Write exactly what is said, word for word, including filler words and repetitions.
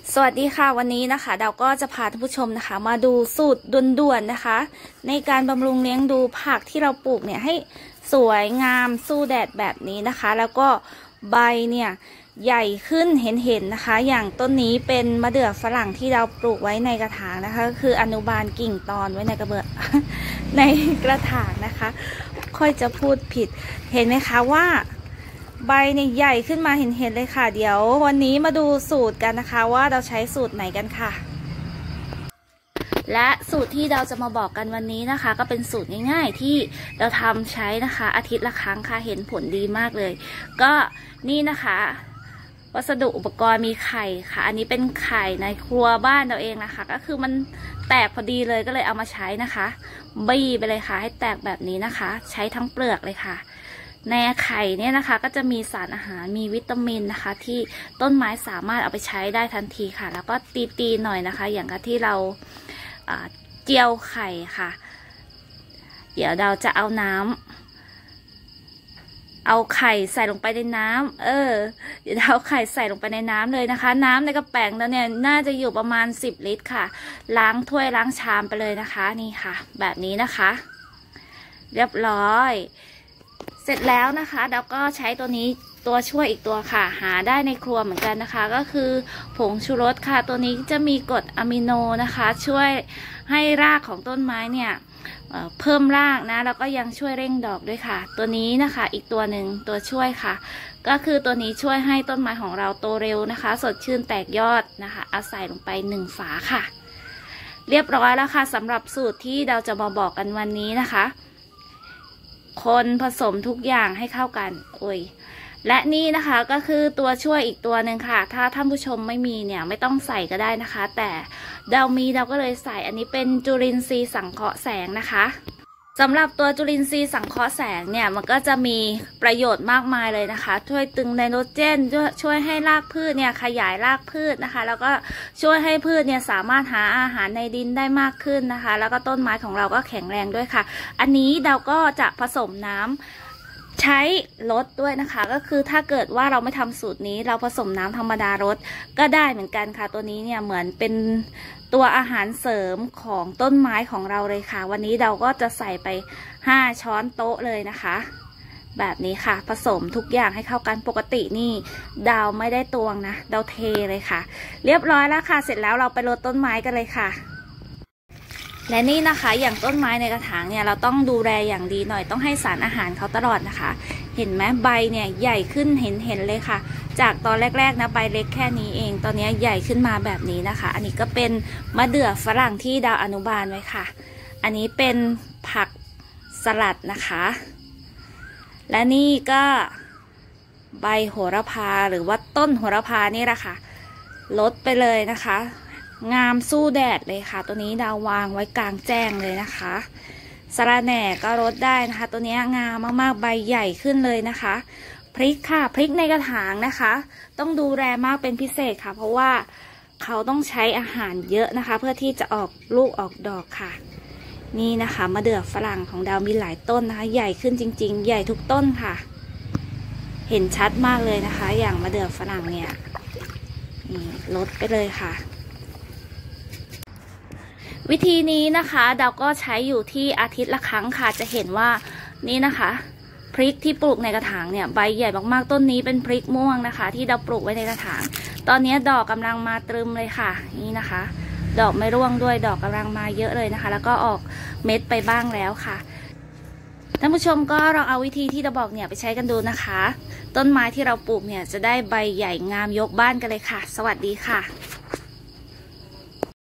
สวัสดีค่ะวันนี้นะคะเราก็จะพาท่านผู้ชมนะคะมาดูสูตรด่วนๆนะคะในการบำรุงเลี้ยงดูผักที่เราปลูกเนี่ยให้สวยงามสู้แดดแบบนี้นะคะแล้วก็ใบเนี่ยใหญ่ขึ้นเห็นๆนะคะอย่างต้นนี้เป็นมะเดื่อฝรั่งที่เราปลูกไว้ในกระถางนะคะคืออนุบาลกิ่งตอนไว้ในกระเบื้อง ในกระถางนะคะค่อยจะพูดผิดเห็นไหมคะว่าใบเนี่ยใหญ่ขึ้นมาเห็นๆเลยค่ะเดี๋ยววันนี้มาดูสูตรกันนะคะว่าเราใช้สูตรไหนกันค่ะและสูตรที่เราจะมาบอกกันวันนี้นะคะก็เป็นสูตรง่ายๆที่เราทำใช้นะคะอาทิตย์ละครั้งค่ะเห็นผลดีมากเลยก็นี่นะคะวัสดุอุปกรณ์มีไข่ค่ะอันนี้เป็นไข่ในครัวบ้านเราเองนะคะก็คือมันแตกพอดีเลยก็เลยเอามาใช้นะคะบี้ไปเลยค่ะให้แตกแบบนี้นะคะใช้ทั้งเปลือกเลยค่ะในไข่เนี่ยนะคะก็จะมีสารอาหารมีวิตามินนะคะที่ต้นไม้สามารถเอาไปใช้ได้ทันทีค่ะแล้วก็ตีๆหน่อยนะคะอย่างกับที่เราเจียวไข่ค่ะเดี๋ยวเราจะเอาน้ำเอาไข่ใส่ลงไปในน้ำเออเดี๋ยวเอาไข่ใส่ลงไปในน้ำเลยนะคะน้ำในกระแป้งแล้วเนี่ยน่าจะอยู่ประมาณสิบลิตรค่ะล้างถ้วยล้างชามไปเลยนะคะนี่ค่ะแบบนี้นะคะเรียบร้อยเสร็จแล้วนะคะเราก็ใช้ตัวนี้ตัวช่วยอีกตัวค่ะหาได้ในครัวเหมือนกันนะคะก็คือผงชูรสค่ะตัวนี้จะมีกรดอะมิโนนะคะช่วยให้รากของต้นไม้เนี่ยเพิ่มรากนะแล้วก็ยังช่วยเร่งดอกด้วยค่ะตัวนี้นะคะอีกตัวหนึ่งตัวช่วยค่ะก็คือตัวนี้ช่วยให้ต้นไม้ของเราโตเร็วนะคะสดชื่นแตกยอดนะคะเอาใส่ลงไปหนึ่งฝาค่ะเรียบร้อยแล้วค่ะสำหรับสูตรที่เราจะมาบอกกันวันนี้นะคะคนผสมทุกอย่างให้เข้ากันโอ้ยและนี่นะคะก็คือตัวช่วยอีกตัวหนึ่งค่ะถ้าท่านผู้ชมไม่มีเนี่ยไม่ต้องใส่ก็ได้นะคะแต่เรามีเราก็เลยใส่อันนี้เป็นจุลินทรีย์สังเคราะห์แสงนะคะสำหรับตัวจุลินทรีย์สังเคราะห์แสงเนี่ยมันก็จะมีประโยชน์มากมายเลยนะคะช่วยตึงไนโตรเจนช่วยให้รากพืชเนี่ยขยายรากพืชนะคะแล้วก็ช่วยให้พืชเนี่ยสามารถหาอาหารในดินได้มากขึ้นนะคะแล้วก็ต้นไม้ของเราก็แข็งแรงด้วยค่ะอันนี้เราก็จะผสมน้ำใช้รดด้วยนะคะก็คือถ้าเกิดว่าเราไม่ทำสูตรนี้เราผสมน้ำธรรมดารดก็ได้เหมือนกันค่ะตัวนี้เนี่ยเหมือนเป็นตัวอาหารเสริมของต้นไม้ของเราเลยค่ะวันนี้เราก็จะใส่ไปห้าช้อนโต๊ะเลยนะคะแบบนี้ค่ะผสมทุกอย่างให้เข้ากันปกตินี่ดาวไม่ได้ตวงนะดาวเทเลยค่ะเรียบร้อยแล้วค่ะเสร็จแล้วเราไปรดต้นไม้กันเลยค่ะและนี่นะคะอย่างต้นไม้ในกระถางเนี่ยเราต้องดูแลอย่างดีหน่อยต้องให้สารอาหารเขาตลอดนะคะเห็นไหมใบเนี่ยใหญ่ขึ้นเห็นเห็นเลยค่ะจากตอนแรกๆนะใบเล็กแค่นี้เองตอนนี้ใหญ่ขึ้นมาแบบนี้นะคะอันนี้ก็เป็นมะเดื่อฝรั่งที่ดาวอนุบาลไว้ค่ะอันนี้เป็นผักสลัดนะคะและนี่ก็ใบโหระพาหรือว่าต้นโหระพานี่แหละค่ะลดไปเลยนะคะงามสู้แดดเลยค่ะตัวนี้ดาววางไว้กลางแจ้งเลยนะคะสะระแหน่ก็ลดได้นะคะตัวนี้งามมากๆใบใหญ่ขึ้นเลยนะคะพริกค่ะพริกในกระถางนะคะต้องดูแลมากเป็นพิเศษค่ะเพราะว่าเขาต้องใช้อาหารเยอะนะคะเพื่อที่จะออกลูกออกดอกค่ะนี่นะคะมะเดื่อฝรั่งของดาวมีหลายต้นนะคะใหญ่ขึ้นจริงๆใหญ่ทุกต้นค่ะเห็นชัดมากเลยนะคะอย่างมะเดื่อฝรั่งเนี่ยนี่ลดไปเลยค่ะวิธีนี้นะคะเราก็ใช้อยู่ที่อาทิตย์ละครั้งค่ะจะเห็นว่านี่นะคะพริกที่ปลูกในกระถางเนี่ยใบใหญ่มากๆต้นนี้เป็นพริกม่วงนะคะที่เราปลูกไว้ในกระถางตอนนี้ดอกกำลังมาตรึมเลยค่ะนี่นะคะดอกไม่ร่วงด้วยดอกกำลังมาเยอะเลยนะคะแล้วก็ออกเม็ดไปบ้างแล้วค่ะท่านผู้ชมก็ลองเอาวิธีที่เราบอกเนี่ยไปใช้กันดูนะคะต้นไม้ที่เราปลูกเนี่ยจะได้ใบใหญ่งามยกบ้านกันเลยค่ะสวัสดีค่ะ